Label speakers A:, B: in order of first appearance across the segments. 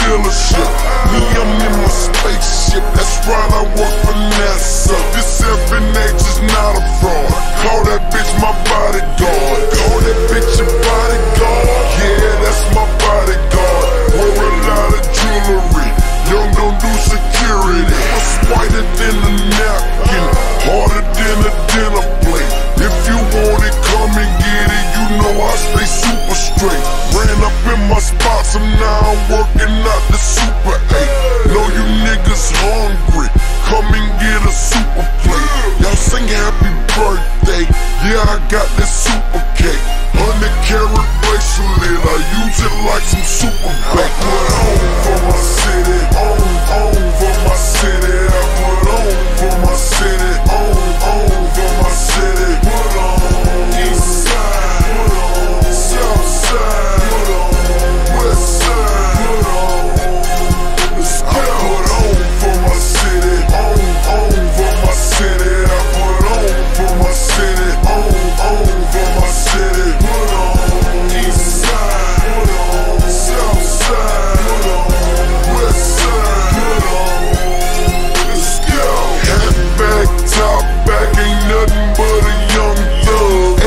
A: dealership. Me, I'm in my spaceship. That's right, I work for NASA. This FNH is not a fraud. Call that bitch my bodyguard. Call that bitch your bodyguard. Yeah, that's my bodyguard. Wear a lot of jewelry. Young don't do security. What's whiter than a napkin, harder than a dinner plate. If you want it, come and get it. You know I stay super straight. Ran up in my spots and now I'm working out the Super 8. Know you niggas hungry, come and get a super plate. Y'all sing happy birthday, yeah I got this super cake. 100-carat bracelet, I use it like some super bait. I put on for my city, on for my city. I put on for my city, on for my city. Put on east side, put on south side, put on west side, put on. Let's go. I put on for my city, on for my city. I put on for my city, on for my city. Put on east side, put on south side, put on west side, put on. Let's go. Hat back, top back, ain't nothing but a young thug.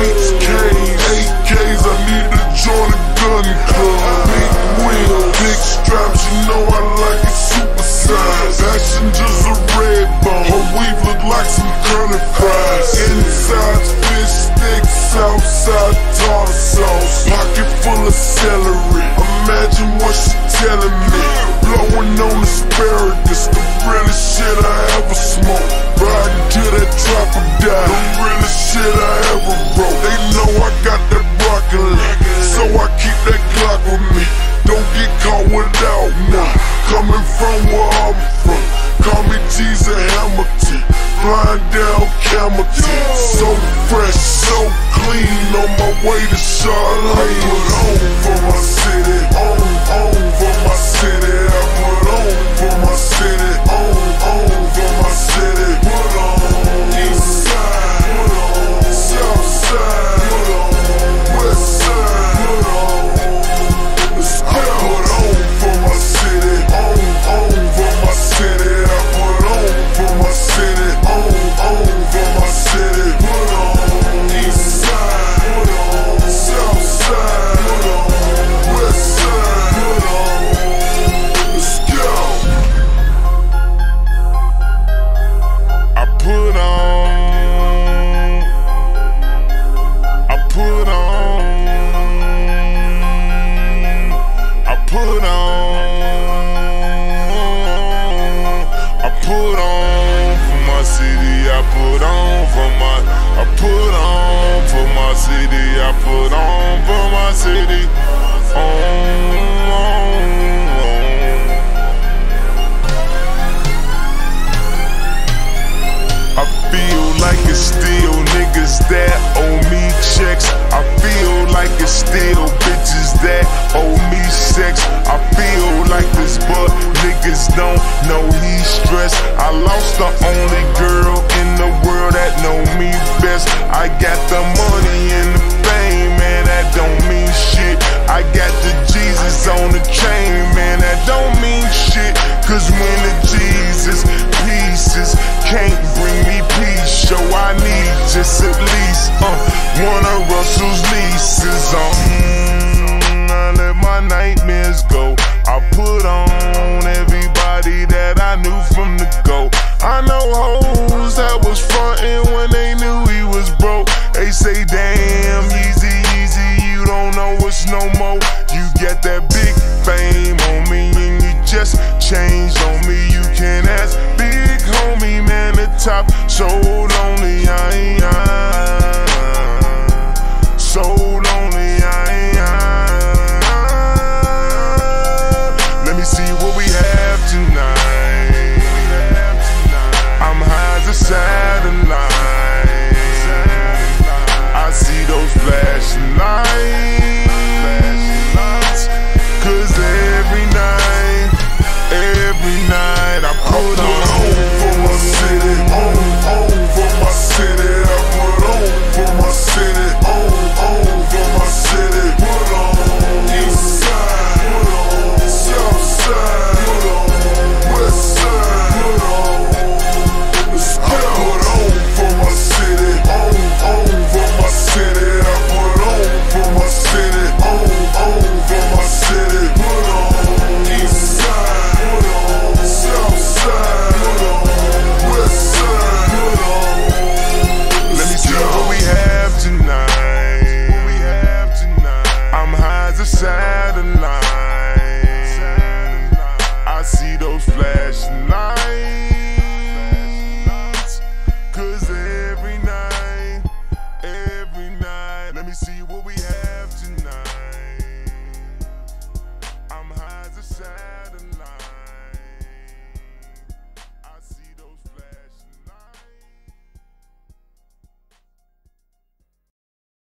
A: AKs, I need to join a gun club. Big wheel, big straps, you know I like it super size. Passengers a red bone, her weave look like some curly fries. Inside's fish sticks, outside tartar sauce. Pocket full of celery, imagine what she telling me. Blowing on asparagus, the realest shit I ever smoked. Riding to that drop or die, the realest shit I ever wrote. They know I got that broccoli, so I keep that Glock with me. Don't get caught without one. Coming from where I'm from, call me Jesus Hamilton. Flying down Camelton, so fresh, so clean, on my way to Charlotte. I put on for my city, on for my city. I put on for my city, on for my city. Put on east side, put on south side, put on west side, put on. Let's go. I put on for my city, on for my city. I put on for my city, on for my city. Put on east side, put on south side, put on west side, put on. Let's go. I put on for my city, I put on for my, I put on for my city, I put on for my city. I feel like it's still niggas that owe me checks. I feel like it's still bitches that owe me sex. I feel like this, but niggas don't know he's stressed. I lost the only girl in the world that know me best. I got the money and the fame, man, that don't mean shit. I got the Jesus on the chain, man, that don't mean shit. Cause when the Jesus pieces can't bring me peace, so I need just at least one of Russell's leases. I let my nightmares go. I put on everybody that I knew from the go. I know hoes that was frontin' when they knew he was broke. They say, damn, Yeezy, you don't know us no more. You get that big fame on me and you just changed on me. You can ask big homie, man, the top sold